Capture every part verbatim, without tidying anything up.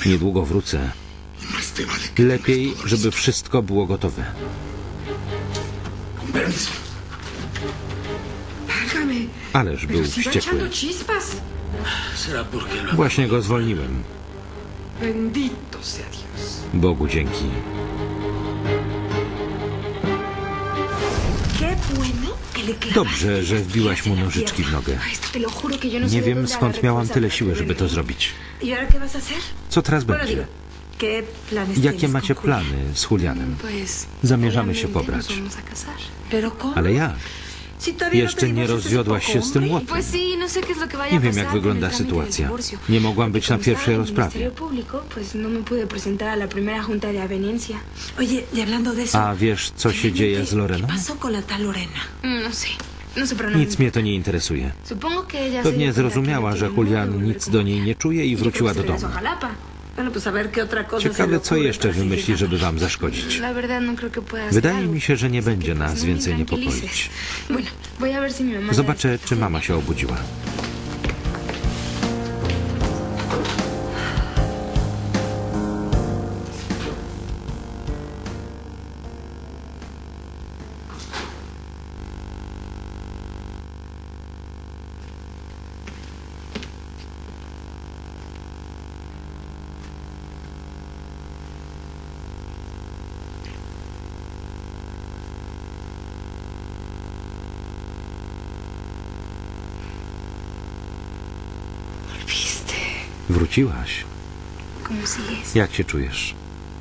Niedługo wrócę. Lepiej, żeby wszystko było gotowe. Ależ był wściekły. Właśnie go zwolniłem. Bogu dzięki. Dobrze, że wbiłaś mu nożyczki w nogę. Nie wiem, skąd miałam tyle siły, żeby to zrobić. Co teraz będzie? Jakie macie plany z Julianem? Zamierzamy się pobrać. Ale jak? Jeszcze nie rozwiodłaś się z tym łotrem. Nie wiem, jak wygląda sytuacja. Nie mogłam być na pierwszej rozprawie. A wiesz, co się dzieje z Loreną? Nic mnie to nie interesuje. Pewnie zrozumiała, że Julian nic do niej nie czuje i wróciła do domu. Ciekawe, co jeszcze wymyśli, żeby wam zaszkodzić. Wydaje mi się, że nie będzie nas więcej niepokoić. Zobaczę, czy mama się obudziła. Wróciłaś. Jak się czujesz?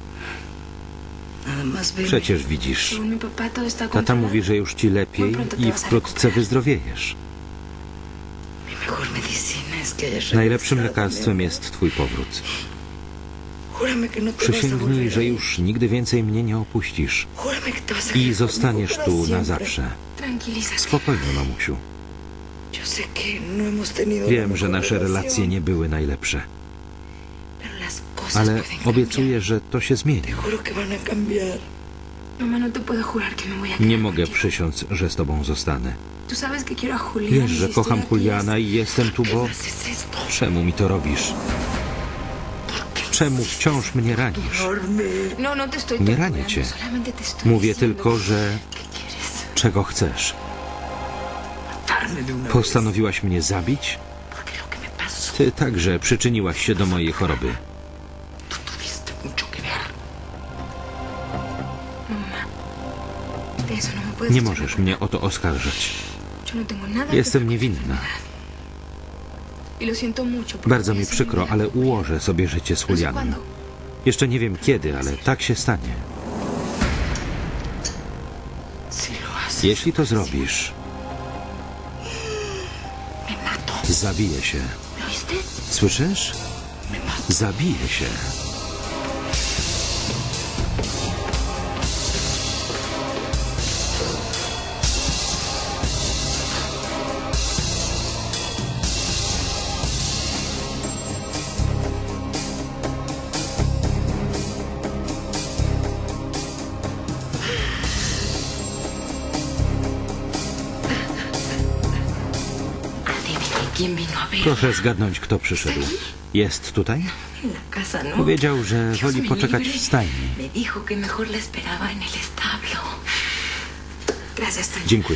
Przecież widzisz. Tata mówi, że już ci lepiej i wkrótce wyzdrowiejesz. Najlepszym lekarstwem jest twój powrót. Przysięgnij, że już nigdy więcej mnie nie opuścisz i zostaniesz tu na zawsze. Spokojnie, mamusiu. Wiem, że nasze relacje nie były najlepsze, ale obiecuję, że to się zmieni. Nie mogę przysiąc, że z tobą zostanę. Wiesz, że kocham Juliana i jestem tu, bo... Czemu mi to robisz? Czemu wciąż mnie ranisz? Nie ranię cię. Mówię tylko, że... Czego chcesz? Postanowiłaś mnie zabić? Ty także przyczyniłaś się do mojej choroby. Nie możesz mnie o to oskarżać. Jestem niewinna. Bardzo mi przykro, ale ułożę sobie życie z Julianem. Jeszcze nie wiem kiedy, ale tak się stanie. Jeśli to zrobisz, zabiję się. Słyszysz? Zabiję się. Proszę zgadnąć, kto przyszedł. Jest tutaj? Powiedział, że woli poczekać w stajni. Dziękuję.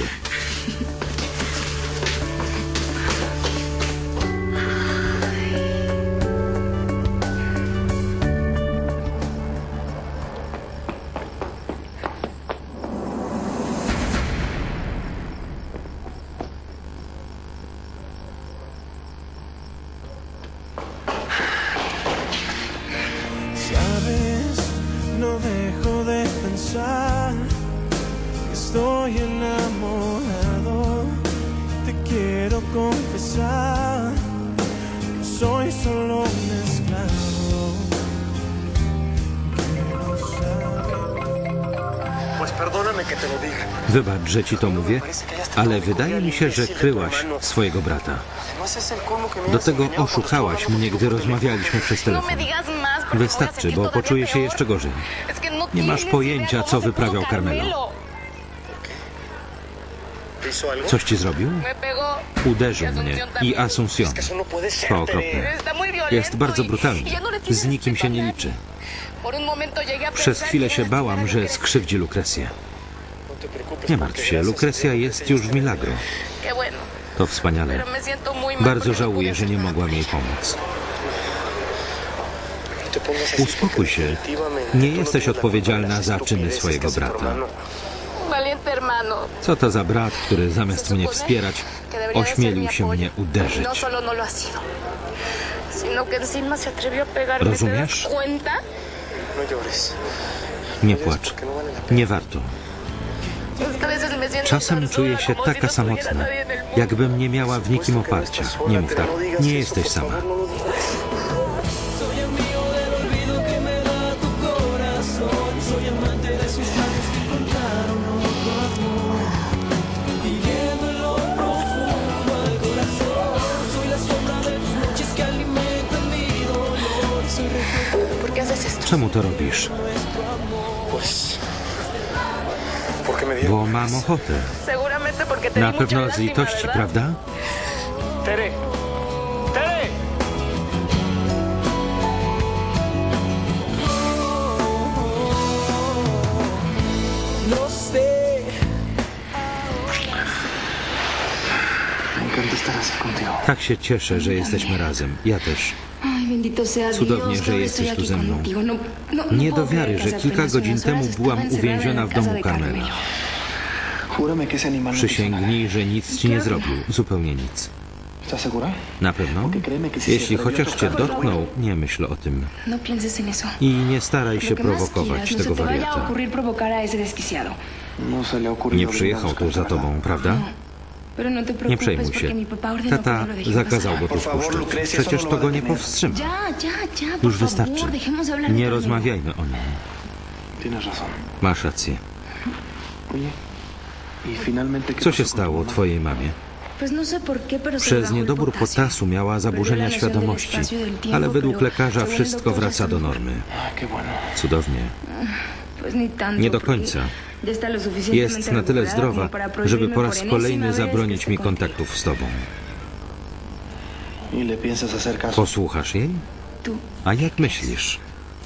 Wybacz, że ci to mówię, ale wydaje mi się, że kryłaś swojego brata. Do tego oszukałaś mnie, gdy rozmawialiśmy przez telefon. Wystarczy, bo poczuję się jeszcze gorzej. Nie masz pojęcia, co wyprawiał Carmelo. Coś ci zrobił? Uderzył mnie i Asunción. To okropne. Jest bardzo brutalny. Z nikim się nie liczy. Przez chwilę się bałam, że skrzywdzi Lucrecję. Nie martw się, Lucrecja jest już w Milagro. To wspaniale. Bardzo żałuję, że nie mogłam jej pomóc. Uspokój się. Nie jesteś odpowiedzialna za czyny swojego brata. Co to za brat, który zamiast mnie wspierać, ośmielił się mnie uderzyć? Rozumiesz? Nie płacz. Nie warto. Czasem czuję się taka samotna, jakbym nie miała w nikim oparcia. Nie mów tak. Nie jesteś sama. Czemu to robisz? Bo mam ochotę. Na pewno z litości, prawda? Tere! Tere! Tak się cieszę, że jesteśmy razem. Ja też. Cudownie, że jesteś tu ze mną. Nie do wiary, że kilka godzin temu byłam uwięziona w domu Carmela. Przysięgnij, że nic ci nie zrobił. Zupełnie nic. Na pewno? Jeśli chociaż cię dotknął, nie myśl o tym. I nie staraj się prowokować tego wariata. Nie przyjechał tu za tobą, prawda? Nie przejmuj się. Tata zakazał go tu wpuszczać. Przecież to go nie powstrzyma. Już wystarczy. Nie rozmawiajmy o nim. Masz rację. Co się stało twojej mamie? Przez niedobór potasu miała zaburzenia świadomości, ale według lekarza wszystko wraca do normy. Cudownie. Nie do końca. Jest na tyle zdrowa, żeby po raz kolejny zabronić mi kontaktów z tobą. Posłuchasz jej? A jak myślisz?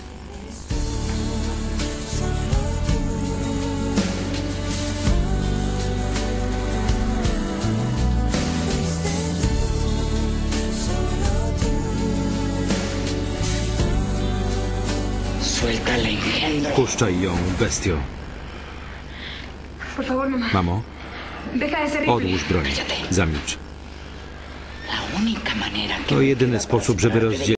Puszczaj ją, bestio. Mamo, odłóż broń. Zamilcz. To jedyny sposób, żeby rozdzielić